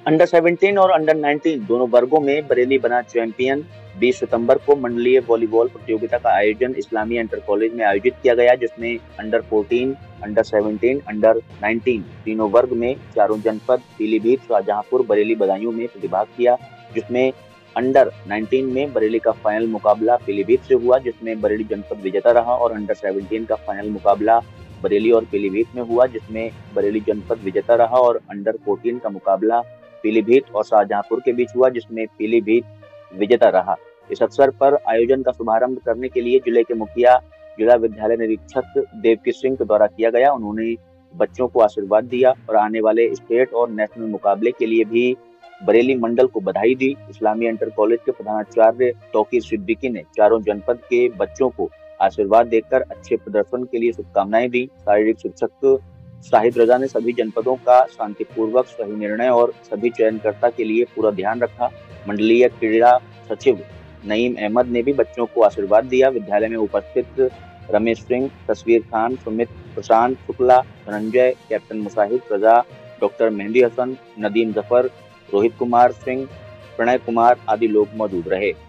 Under 17 और under 19 दोनों वर्गों में बरेली बना चैंपियन। 20 सितंबर को मंडलीय वॉलीबॉल प्रतियोगिता का आयोजन इस्लामिया इंटर कॉलेज में आयोजित किया गया, जिसमें अंडर 14, अंडर 17, अंडर 19 तीनों वर्ग में चारों जनपद पीलीभीत, शाहजहांपुर, बरेली, बदायूं में प्रतिभाग किया। जिसमें अंडर 19 में बरेली का फाइनल मुकाबला पीलीभीत से हुआ, जिसमें बरेली जनपद विजेता रहा, और अंडर 17 का फाइनल मुकाबला बरेली और पीलीभीत में हुआ, जिसमें बरेली जनपद विजेता रहा, और अंडर 14 का मुकाबला पीलीभीत और शाहजहांपुर के बीच हुआ, जिसमें पीलीभीत विजेता रहा। इस अवसर पर आयोजन का शुभारंभ करने के लिए जिले के मुखिया जिला विद्यालय निरीक्षक देवकी सिंह के द्वारा किया गया। उन्होंने बच्चों को आशीर्वाद दिया और आने वाले स्टेट और नेशनल मुकाबले के लिए भी बरेली मंडल को बधाई दी। इस्लामिया इंटर कॉलेज के प्रधानाचार्य तौकीर सिद्दीकी ने चारों जनपद के बच्चों को आशीर्वाद देकर अच्छे प्रदर्शन के लिए शुभकामनाएं दी। शारीरिक शिक्षक शाहिद रजा ने सभी जनपदों का शांतिपूर्वक सही निर्णय और सभी चयनकर्ता के लिए पूरा ध्यान रखा। मंडलीय क्रीड़ा सचिव नईम अहमद ने भी बच्चों को आशीर्वाद दिया। विद्यालय में उपस्थित रमेश सिंह, तस्वीर खान, सुमित, प्रशांत शुक्ला, धनंजय, कैप्टन मुसाहिद रजा, डॉक्टर मेहंदी हसन, नदीम जफर, रोहित कुमार सिंह, प्रणय कुमार आदि लोग मौजूद रहे।